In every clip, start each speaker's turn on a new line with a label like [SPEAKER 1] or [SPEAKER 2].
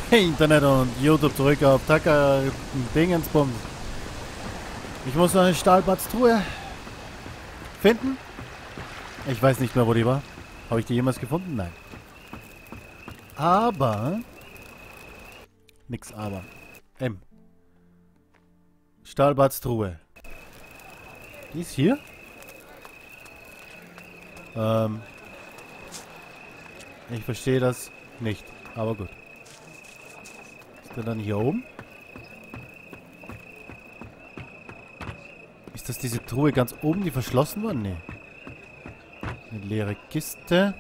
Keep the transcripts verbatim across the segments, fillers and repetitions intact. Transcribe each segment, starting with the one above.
[SPEAKER 1] Internet und YouTube zurück auf Tacker Dingensbums. Ich muss noch eine Stahlbatztruhe finden. Ich weiß nicht mehr, wo die war. Habe ich die jemals gefunden? Nein. Aber... Nix aber. M. Stahlbatztruhe. Die ist hier? Ähm... Ich verstehe das nicht. Aber gut. Ist der dann hier oben? Ist das diese Truhe ganz oben, die verschlossen war? Nee. Eine leere Kiste.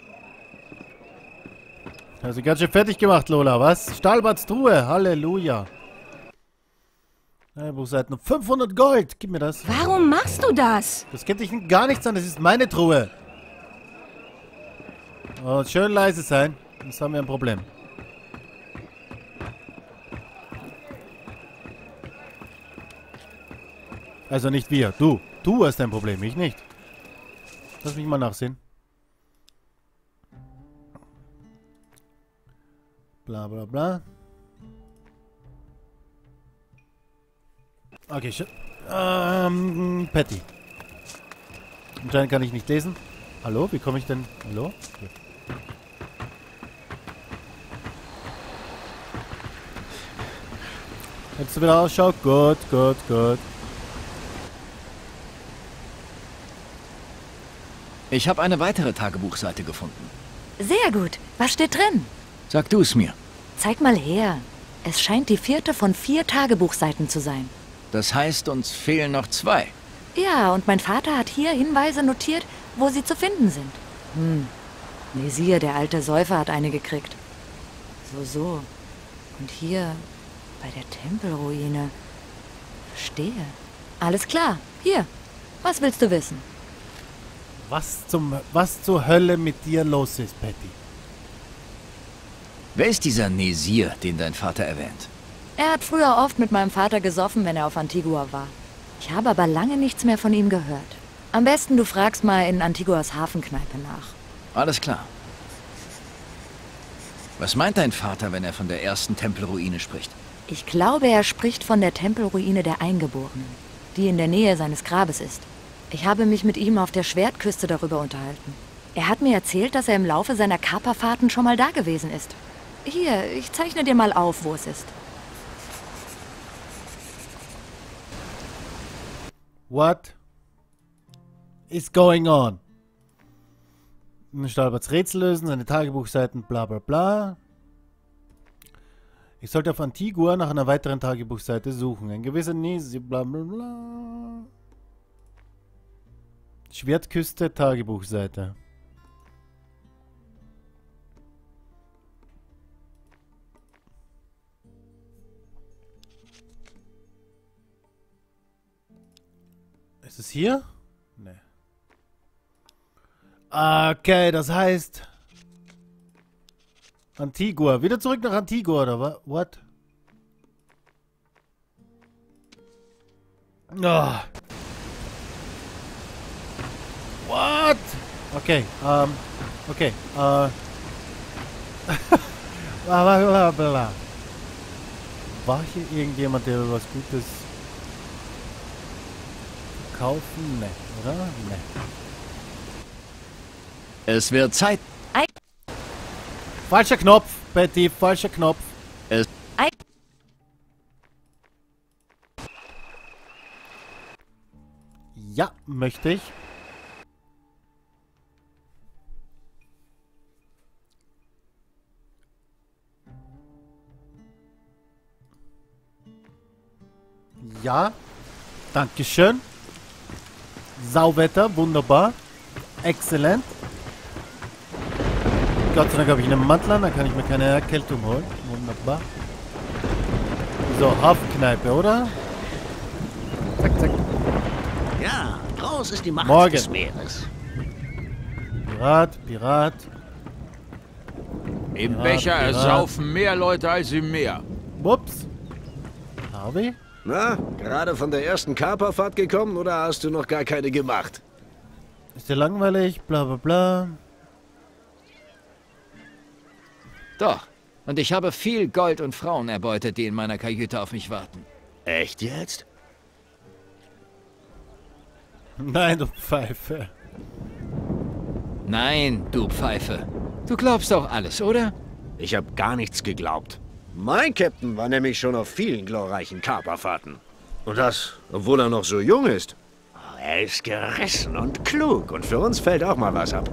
[SPEAKER 1] Also ganz schön fertig gemacht, Lola, was? Stahlbarts Truhe, Halleluja. Buchseiten fünfhundert Gold, gib mir das.
[SPEAKER 2] Warum machst du das?
[SPEAKER 1] Das geht dich gar nichts an, das ist meine Truhe. Und schön leise sein, sonst haben wir ein Problem. Also nicht wir, du. Du hast ein Problem, ich nicht. Lass mich mal nachsehen. Bla bla bla. Okay, shit. Ähm, Patty. Anscheinend kann ich nicht lesen. Hallo, wie komme ich denn? Hallo? Okay. Hättest du wieder Ausschau? Gut, gut, gut.
[SPEAKER 3] Ich habe eine weitere Tagebuchseite gefunden.
[SPEAKER 2] Sehr gut. Was steht drin?
[SPEAKER 3] Sag du es mir.
[SPEAKER 2] Zeig mal her. Es scheint die vierte von vier Tagebuchseiten zu sein.
[SPEAKER 3] Das heißt, uns fehlen noch zwei.
[SPEAKER 2] Ja, und mein Vater hat hier Hinweise notiert, wo sie zu finden sind. Hm. Nesir, der alte Säufer, hat eine gekriegt. So, so. Und hier, bei der Tempelruine. Verstehe. Alles klar. Hier. Was willst du wissen?
[SPEAKER 1] Was zum... Was zur Hölle mit dir los ist, Patty?
[SPEAKER 3] Wer ist dieser Nesir, den dein Vater erwähnt?
[SPEAKER 2] Er hat früher oft mit meinem Vater gesoffen, wenn er auf Antigua war. Ich habe aber lange nichts mehr von ihm gehört. Am besten du fragst mal in Antiguas Hafenkneipe nach.
[SPEAKER 3] Alles klar. Was meint dein Vater, wenn er von der ersten Tempelruine spricht?
[SPEAKER 2] Ich glaube, er spricht von der Tempelruine der Eingeborenen, die in der Nähe seines Grabes ist. Ich habe mich mit ihm auf der Schwertküste darüber unterhalten. Er hat mir erzählt, dass er im Laufe seiner Kaperfahrten schon mal da gewesen ist. Hier, ich zeichne dir mal auf, wo es ist.
[SPEAKER 1] What is going on? Stahlbarts Rätsel lösen, seine Tagebuchseiten, bla bla bla. Ich sollte auf Antigua nach einer weiteren Tagebuchseite suchen. Ein gewisser Nesi, bla bla bla. Schwertküste, Tagebuchseite. Ist es hier? Nee. Okay, das heißt... Antigua. Wieder zurück nach Antigua, oder was? What? Oh. What? Okay, ähm... Okay, äh... bla bla bla. War hier irgendjemand, der was Gutes... kaufen? Ne, oder? Ne.
[SPEAKER 3] Es wird Zeit.
[SPEAKER 2] Ei.
[SPEAKER 1] Falscher Knopf, Betty, falscher Knopf.
[SPEAKER 3] Es
[SPEAKER 2] Ei.
[SPEAKER 1] Ja, möchte ich. Ja, Dankeschön. Sauwetter, wunderbar. Exzellent. Gott sei Dank habe ich einen Mantel an, dann kann ich mir keine Erkältung holen. Wunderbar. So, Hafenkneipe, oder? Zack, zack.
[SPEAKER 4] Ja, groß ist die Macht
[SPEAKER 1] Morgen.
[SPEAKER 4] des Meeres.
[SPEAKER 1] Pirat, Pirat.
[SPEAKER 5] Im
[SPEAKER 1] Pirat,
[SPEAKER 5] Becher
[SPEAKER 1] Pirat.
[SPEAKER 5] ersaufen mehr Leute als im Meer.
[SPEAKER 1] Ups. Harvey?
[SPEAKER 4] Na, gerade von der ersten Kaperfahrt gekommen oder hast du noch gar keine gemacht?
[SPEAKER 1] Ist dir langweilig? Bla bla bla.
[SPEAKER 3] Doch, Und ich habe viel Gold und Frauen erbeutet, die in meiner Kajüte auf mich warten.
[SPEAKER 4] Echt jetzt?
[SPEAKER 1] Nein, du Pfeife.
[SPEAKER 3] Nein, du Pfeife. Du glaubst doch alles, oder?
[SPEAKER 4] Ich habe gar nichts geglaubt. Mein Captain war nämlich schon auf vielen glorreichen Kaperfahrten. Und das, obwohl er noch so jung ist. Er ist gerissen und klug und für uns fällt auch mal was ab.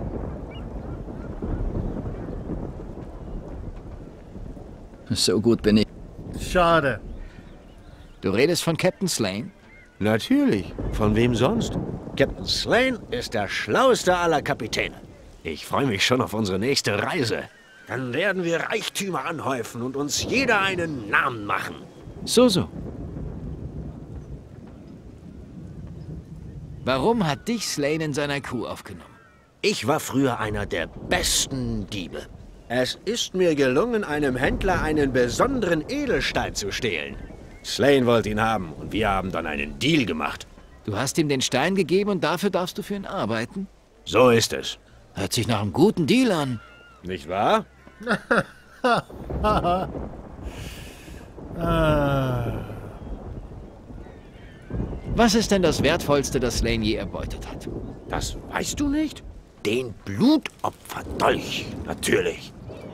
[SPEAKER 3] So gut bin ich.
[SPEAKER 1] Schade.
[SPEAKER 3] Du redest von Captain Slane?
[SPEAKER 4] Natürlich. Von wem sonst? Captain Slane ist der schlaueste aller Kapitäne. Ich freue mich schon auf unsere nächste Reise. Dann werden wir Reichtümer anhäufen und uns jeder einen Namen machen.
[SPEAKER 3] So, so. Warum hat dich Slane in seiner Crew aufgenommen?
[SPEAKER 4] Ich war früher einer der besten Diebe. Es ist mir gelungen, einem Händler einen besonderen Edelstein zu stehlen. Slane wollte ihn haben und wir haben dann einen Deal gemacht.
[SPEAKER 3] Du hast ihm den Stein gegeben und dafür darfst du für ihn arbeiten?
[SPEAKER 4] So ist es.
[SPEAKER 3] Hört sich nach einem guten Deal an.
[SPEAKER 4] Nicht wahr?
[SPEAKER 1] ah.
[SPEAKER 3] Was ist denn das Wertvollste, das Slane je erbeutet hat?
[SPEAKER 4] Das weißt du nicht? Den Blutopferdolch, natürlich.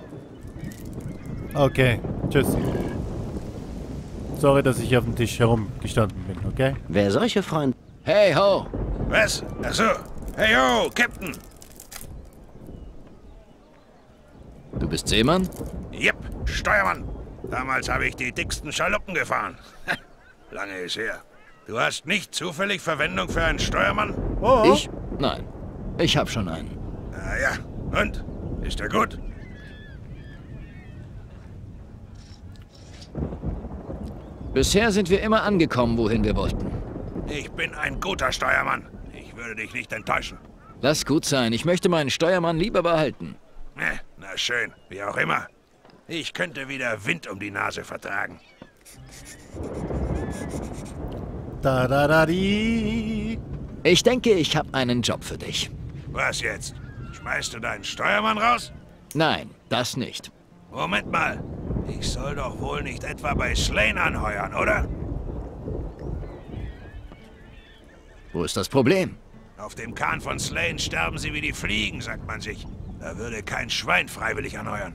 [SPEAKER 1] Okay, tschüss. Sorry, dass ich auf dem Tisch herumgestanden bin, okay?
[SPEAKER 4] Wer solche Freunde...
[SPEAKER 3] Hey ho!
[SPEAKER 6] Was? Ach so. Hey ho, Captain.
[SPEAKER 3] Du bist Seemann?
[SPEAKER 6] Jep, Steuermann. Damals habe ich die dicksten Schaluppen gefahren. Lange ist her. Du hast nicht zufällig Verwendung für einen Steuermann?
[SPEAKER 1] Oh, oh.
[SPEAKER 3] Ich? Nein. Ich hab schon einen.
[SPEAKER 6] Na ja. Und? Ist er gut?
[SPEAKER 3] Bisher sind wir immer angekommen, wohin wir wollten.
[SPEAKER 6] Ich bin ein guter Steuermann. Ich würde dich nicht enttäuschen.
[SPEAKER 3] Lass gut sein. Ich möchte meinen Steuermann lieber behalten.
[SPEAKER 6] Eh, na schön, wie auch immer. Ich könnte wieder Wind um die Nase vertragen.
[SPEAKER 1] Da da da di.
[SPEAKER 3] Ich denke, ich habe einen Job für dich.
[SPEAKER 6] Was jetzt? Schmeißt du deinen Steuermann raus?
[SPEAKER 3] Nein, das nicht.
[SPEAKER 6] Moment mal. Ich soll doch wohl nicht etwa bei Slane anheuern, oder?
[SPEAKER 3] Wo ist das Problem?
[SPEAKER 6] Auf dem Kahn von Slane sterben sie wie die Fliegen, sagt man sich. Da würde kein Schwein freiwillig anheuern.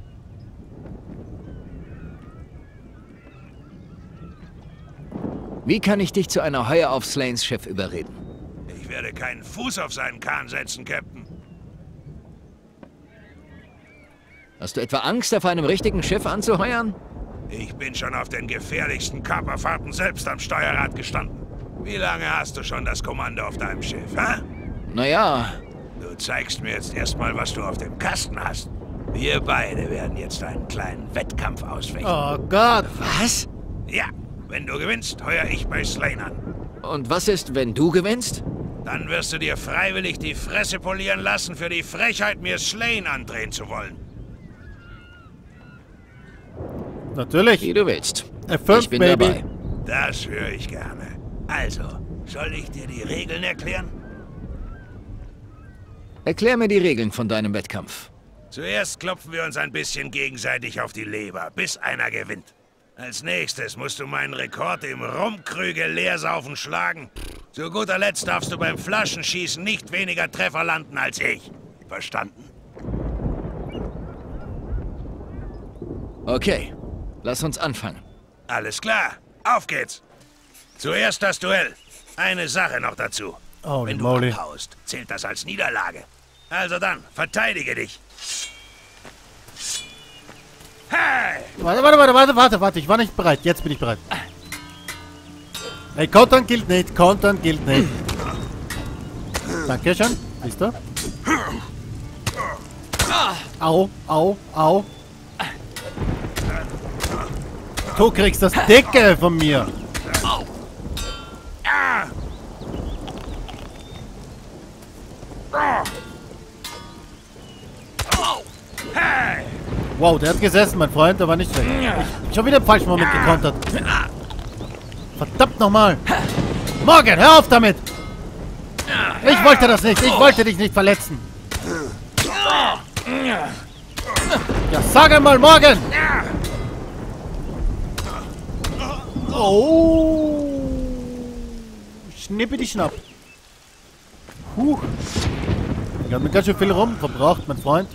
[SPEAKER 3] Wie kann ich dich zu einer Heuer auf Slanes Schiff überreden?
[SPEAKER 6] Ich werde keinen Fuß auf seinen Kahn setzen, Captain.
[SPEAKER 3] Hast du etwa Angst, auf einem richtigen Schiff anzuheuern?
[SPEAKER 6] Ich bin schon auf den gefährlichsten Kaperfahrten selbst am Steuerrad gestanden. Wie lange hast du schon das Kommando auf deinem Schiff, hä?
[SPEAKER 3] Naja,
[SPEAKER 6] Du zeigst mir jetzt erstmal, was du auf dem Kasten hast. Wir beide werden jetzt einen kleinen Wettkampf ausfechten.
[SPEAKER 1] Oh Gott.
[SPEAKER 3] was?
[SPEAKER 6] Ja, wenn du gewinnst, heuer ich bei Slane an.
[SPEAKER 3] Und was ist, wenn du gewinnst?
[SPEAKER 6] Dann wirst du dir freiwillig die Fresse polieren lassen für die Frechheit, mir Slane andrehen zu wollen.
[SPEAKER 1] Natürlich.
[SPEAKER 3] Wie du willst.
[SPEAKER 1] F fünf,
[SPEAKER 3] Ich bin
[SPEAKER 1] Baby.
[SPEAKER 3] dabei.
[SPEAKER 6] Das höre ich gerne. Also, soll ich dir die Regeln erklären?
[SPEAKER 3] Erklär mir die Regeln von deinem Wettkampf.
[SPEAKER 6] Zuerst klopfen wir uns ein bisschen gegenseitig auf die Leber, bis einer gewinnt. Als nächstes musst du meinen Rekord im Rumkrüge Leersaufen schlagen. Zu guter Letzt darfst du beim Flaschenschießen nicht weniger Treffer landen als ich. Verstanden?
[SPEAKER 3] Okay, lass uns anfangen.
[SPEAKER 6] Alles klar, auf geht's. Zuerst das Duell. Eine Sache noch dazu.
[SPEAKER 1] Holy
[SPEAKER 6] Wenn du
[SPEAKER 1] moly.
[SPEAKER 6] abhaust, zählt das als Niederlage. Also dann, verteidige dich. Hey!
[SPEAKER 1] Warte, warte, warte, warte, warte, warte. Ich war nicht bereit. Jetzt bin ich bereit. Ey, Kontern gilt nicht. Kontern gilt nicht. Dankeschön. Siehst du? Au, au, au. Du kriegst das Dicke von mir.
[SPEAKER 6] Hey!
[SPEAKER 1] Wow, der hat gesessen, mein Freund. Der war nicht schlecht. Ich, schon wieder im falschen Moment gekontert. Verdammt nochmal. Morgan, hör auf damit. Ich wollte das nicht. Ich wollte dich nicht verletzen. Ja, sag einmal morgen! Oh! Schnippidi schnapp. Huch. Ich habe mir ganz schön viel rum verbraucht, mein Freund.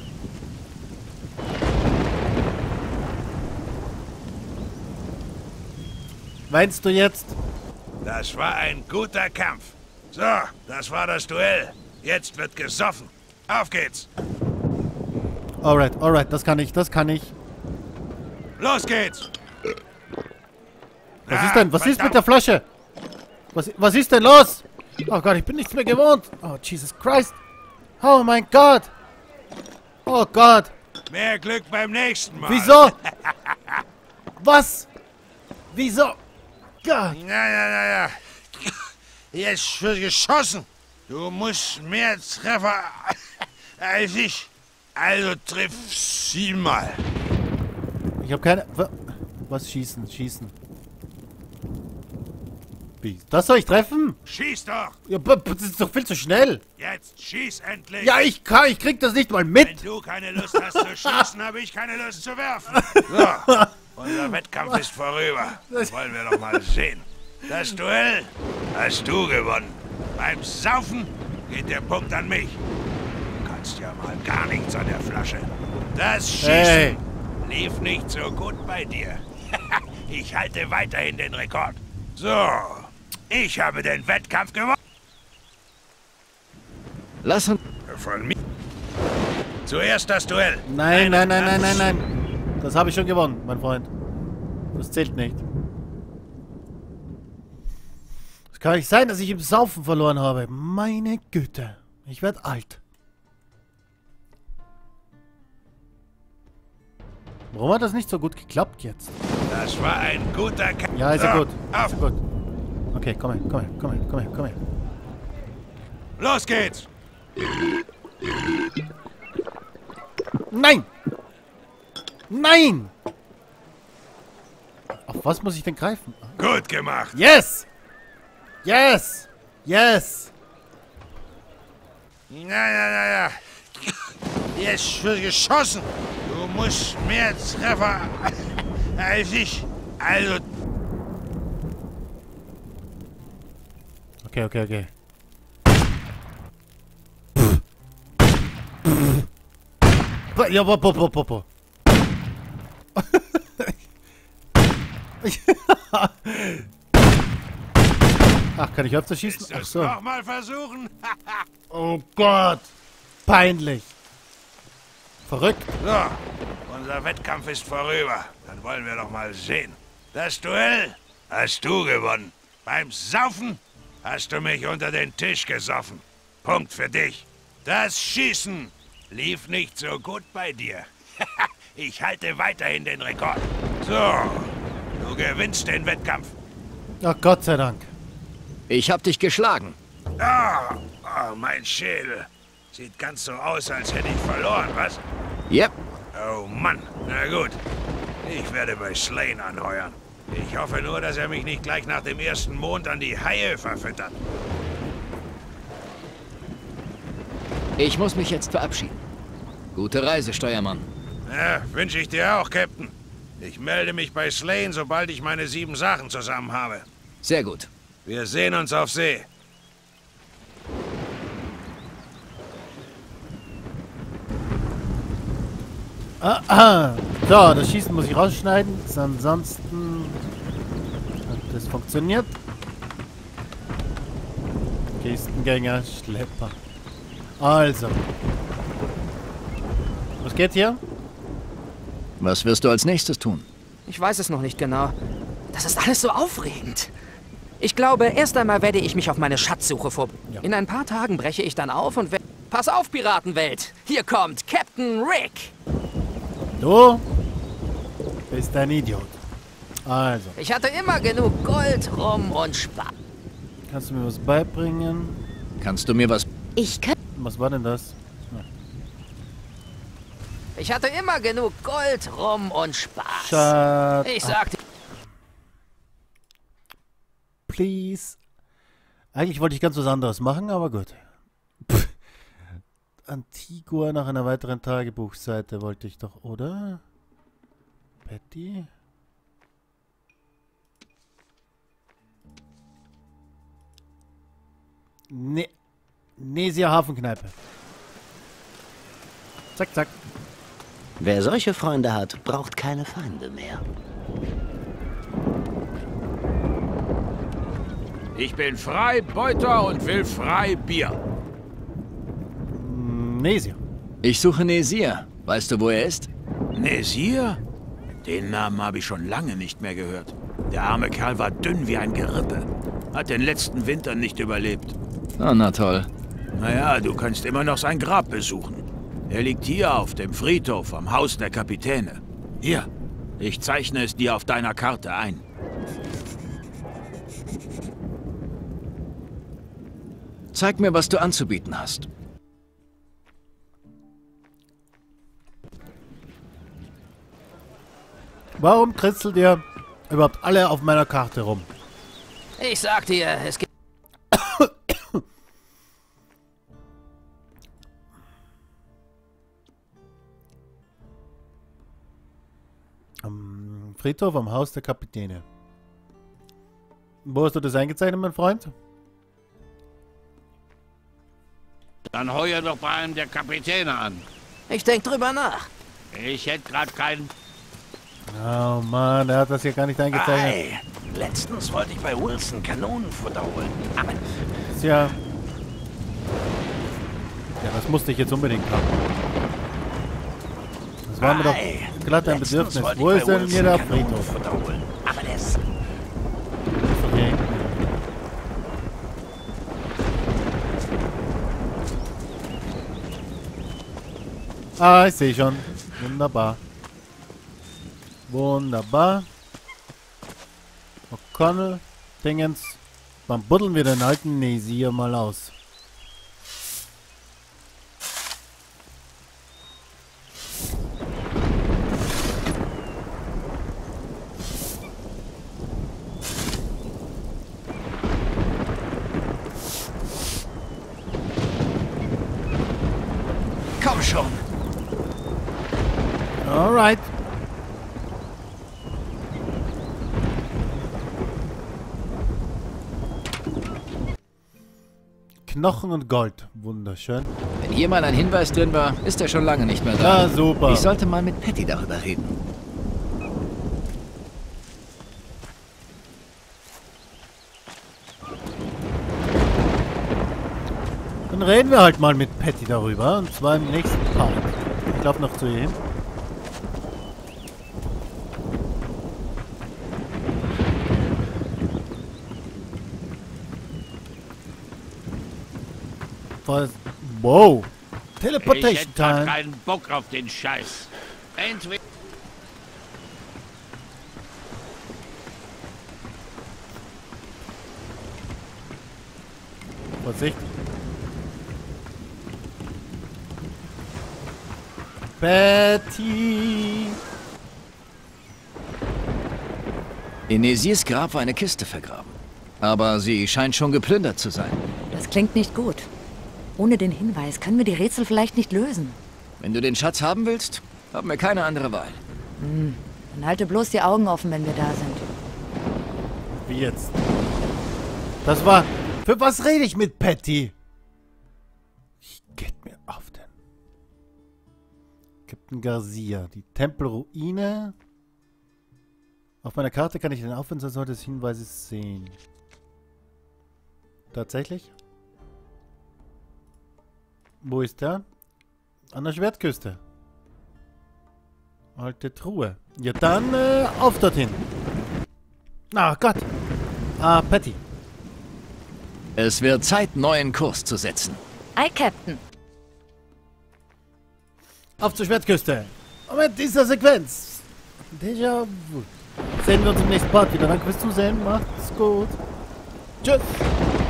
[SPEAKER 1] Weinst du jetzt?
[SPEAKER 6] Das war ein guter Kampf. So, das war das Duell. Jetzt wird gesoffen. Auf geht's.
[SPEAKER 1] Alright, alright, das kann ich, das kann ich.
[SPEAKER 6] Los geht's.
[SPEAKER 1] Was ist denn? Was ist mit der Flasche? Was, was ist denn los? Oh Gott, ich bin nichts mehr gewohnt. Oh, Jesus Christ. Oh mein Gott. Oh Gott.
[SPEAKER 6] Mehr Glück beim nächsten Mal.
[SPEAKER 1] Wieso? Was? Wieso? Gott.
[SPEAKER 6] Ja, ja, ja, ja. Jetzt wird geschossen. Du musst mehr Treffer als ich. Also triff sie mal.
[SPEAKER 1] Ich habe keine... wa- Was? Schießen, schießen. Wie? Das soll ich treffen?
[SPEAKER 6] Schieß doch.
[SPEAKER 1] Ja, b- b- das ist doch viel zu schnell.
[SPEAKER 6] Jetzt schieß endlich.
[SPEAKER 1] Ja, ich kann, ich krieg das nicht mal
[SPEAKER 6] Wenn
[SPEAKER 1] mit.
[SPEAKER 6] du keine Lust hast zu schießen, habe ich keine Lust zu werfen. So, unser Wettkampf ist vorüber. Wollen wir doch mal sehen. Das Duell hast du gewonnen. Beim Saufen geht der Punkt an mich. Du kannst ja mal gar nichts an der Flasche. Das Schießen
[SPEAKER 1] Hey.
[SPEAKER 6] lief nicht so gut bei dir. Ich halte weiterhin den Rekord. So, ich habe den Wettkampf gewonnen.
[SPEAKER 3] Lass uns...
[SPEAKER 6] Von mir. Zuerst das Duell.
[SPEAKER 1] Nein, nein, nein, nein, nein, nein. Das habe ich schon gewonnen, mein Freund. Das zählt nicht. Es kann nicht sein, dass ich im Saufen verloren habe. Meine Güte. Ich werde alt. Warum hat das nicht so gut geklappt jetzt?
[SPEAKER 6] Das war ein guter Kampf.
[SPEAKER 1] Ja, ist ja
[SPEAKER 6] So,
[SPEAKER 1] gut.
[SPEAKER 6] Auf.
[SPEAKER 1] Ist ja gut. Okay, komm her, komm her, komm her, komm her, komm her.
[SPEAKER 6] Los geht's.
[SPEAKER 1] Nein! Nein! Auf was muss ich denn greifen?
[SPEAKER 6] Gut gemacht.
[SPEAKER 1] Yes! Yes! Yes!
[SPEAKER 6] Ja, ja, ja, ja. Jetzt wird geschossen. Du musst mehr Treffer als ich. Also,
[SPEAKER 1] Okay, okay, okay. Ja, bo, bo, bo, bo, bo. Ach, kann ich öfter schießen?
[SPEAKER 6] willst
[SPEAKER 1] Ach
[SPEAKER 6] du's
[SPEAKER 1] so.
[SPEAKER 6] noch mal versuchen?
[SPEAKER 1] Oh Gott. Peinlich. Verrückt.
[SPEAKER 6] So, unser Wettkampf ist vorüber. Dann wollen wir doch mal sehen. Das Duell hast du gewonnen. Beim Saufen hast du mich unter den Tisch gesoffen. Punkt für dich. Das Schießen lief nicht so gut bei dir. Ich halte weiterhin den Rekord. So, du gewinnst den Wettkampf.
[SPEAKER 1] Ach, Gott sei Dank.
[SPEAKER 3] Ich hab dich geschlagen.
[SPEAKER 6] Ah, oh, mein Schädel. Sieht ganz so aus, als hätte ich verloren, was?
[SPEAKER 3] Yep.
[SPEAKER 6] Oh Mann, na gut. Ich werde bei Slane anheuern. Ich hoffe nur, dass er mich nicht gleich nach dem ersten Mond an die Haie verfüttert.
[SPEAKER 3] Ich muss mich jetzt verabschieden. Gute Reise, Steuermann.
[SPEAKER 6] Ja, wünsche ich dir auch, Captain. Ich melde mich bei Slane, sobald ich meine sieben Sachen zusammen habe.
[SPEAKER 3] Sehr gut.
[SPEAKER 6] Wir sehen uns auf See.
[SPEAKER 1] Ah, ah. So, das Schießen muss ich rausschneiden. Ansonsten hat das funktioniert. Kistengänger, Schlepper. Also. Was geht hier?
[SPEAKER 3] Was wirst du als nächstes tun?
[SPEAKER 7] Ich weiß es noch nicht genau. Das ist alles so aufregend. Ich glaube, erst einmal werde ich mich auf meine Schatzsuche vor...
[SPEAKER 1] Ja.
[SPEAKER 7] In ein paar Tagen breche ich dann auf und... we- Pass auf, Piratenwelt! Hier kommt Captain Rick!
[SPEAKER 1] Du bist ein Idiot. Also,
[SPEAKER 7] Ich hatte immer genug Gold, Rum und Spaß.
[SPEAKER 1] kannst du mir was beibringen?
[SPEAKER 3] Kannst du mir was...
[SPEAKER 2] Ich kann...
[SPEAKER 1] Was war denn das?
[SPEAKER 7] Ich hatte immer genug Gold, Rum und Spaß.
[SPEAKER 1] Shut
[SPEAKER 7] Ich
[SPEAKER 1] up,
[SPEAKER 7] sagte...
[SPEAKER 1] please. Eigentlich wollte ich ganz was anderes machen, aber gut. Pff. Antigua nach einer weiteren Tagebuchseite, wollte ich doch, oder? Patty? Ne. Nesia Hafenkneipe. Zack, zack.
[SPEAKER 4] Wer solche Freunde hat, braucht keine Feinde mehr.
[SPEAKER 5] Ich bin Freibeuter und will Freibier.
[SPEAKER 1] Nesia.
[SPEAKER 3] Ich suche Nesir. Weißt du, wo er ist?
[SPEAKER 5] Nesir? Den Namen habe ich schon lange nicht mehr gehört. Der arme Kerl war dünn wie ein Gerippe. Hat den letzten Winter nicht überlebt.
[SPEAKER 3] Oh, na toll.
[SPEAKER 5] Naja, du kannst immer noch sein Grab besuchen. Er liegt hier auf dem Friedhof am Haus der Kapitäne. Hier, ich zeichne es dir auf deiner Karte ein.
[SPEAKER 3] Zeig mir, was du anzubieten hast.
[SPEAKER 1] Warum kritzelt ihr überhaupt alle auf meiner Karte rum?
[SPEAKER 7] Ich sag dir, es gibt...
[SPEAKER 1] Am Friedhof am Haus der Kapitäne. Wo hast du das eingezeichnet, mein Freund?
[SPEAKER 6] Dann heuer doch bei einem der Kapitäne an.
[SPEAKER 7] Ich denk drüber nach.
[SPEAKER 6] Ich hätte gerade keinen...
[SPEAKER 1] Oh Mann, er hat das hier gar nicht eingezeichnet.
[SPEAKER 6] Ei, letztens wollte ich bei Wilson Kanonenfutter holen. Aber
[SPEAKER 1] Ist ja... Ja, das musste ich jetzt unbedingt haben. Das war mir doch glatt ein Bedürfnis. Wo ist denn hier der Friedhof?
[SPEAKER 6] Aber der ist...
[SPEAKER 1] Okay. Ah, ich sehe schon. Wunderbar. Wunderbar. O'Connell, Dingens. Wann buddeln wir den alten Nesir mal aus?
[SPEAKER 3] Komm schon.
[SPEAKER 1] Alright. Knochen und Gold. Wunderschön.
[SPEAKER 3] Wenn hier mal ein Hinweis drin war, ist er schon lange nicht mehr da.
[SPEAKER 1] Ja, super.
[SPEAKER 3] Ich sollte mal mit Patty darüber reden.
[SPEAKER 1] Dann reden wir halt mal mit Patty darüber. Und zwar im nächsten Part. Ich laufe noch zu ihr hin. Was? Wow. Teleportation
[SPEAKER 6] Ich hätte grad
[SPEAKER 1] Time.
[SPEAKER 6] keinen Bock auf den Scheiß. Entweder...
[SPEAKER 1] Vorsicht. Patty.
[SPEAKER 3] In Nesirs Grab war eine Kiste vergraben. Aber sie scheint schon geplündert zu sein.
[SPEAKER 2] Das klingt nicht gut. Ohne den Hinweis können wir die Rätsel vielleicht nicht lösen.
[SPEAKER 3] Wenn du den Schatz haben willst, haben wir keine andere Wahl.
[SPEAKER 2] Hm. Dann halte bloß die Augen offen, wenn wir da sind.
[SPEAKER 1] Wie jetzt? Das war... Für was rede ich mit Patty? Ich geht mir auf den... Captain Garcia. Die Tempelruine. Auf meiner Karte kann ich den Aufenthaltsort des Hinweises sehen. Tatsächlich? Wo ist der? An der Schwertküste. Alte Truhe. Ja, dann äh, auf dorthin. Ach Gott. Ah, Patty.
[SPEAKER 3] Es wird Zeit, neuen Kurs zu setzen.
[SPEAKER 2] Ei, Captain.
[SPEAKER 1] Auf zur Schwertküste. Und mit dieser Sequenz. Déjà-vu. Sehen wir uns im nächsten Part wieder. Danke fürs Zusehen. Macht's gut. Tschüss.